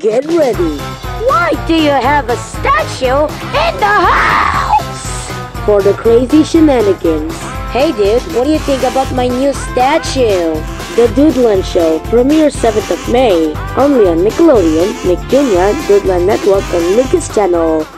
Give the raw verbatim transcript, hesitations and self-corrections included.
get ready. Why do you have a statue in the house? For the crazy shenanigans. Hey dude, what do you think about my new statue? The Doodland Show premieres seventh of May, only on Nickelodeon, Nick Junior, Doodland Network, and Lucas Channel.